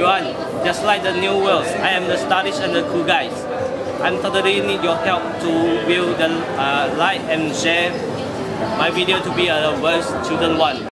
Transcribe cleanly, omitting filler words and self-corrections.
everyone, just like the new world, I am the stylish and the cool guys. I'm totally need your help to build the like and share my video to be a worst children one.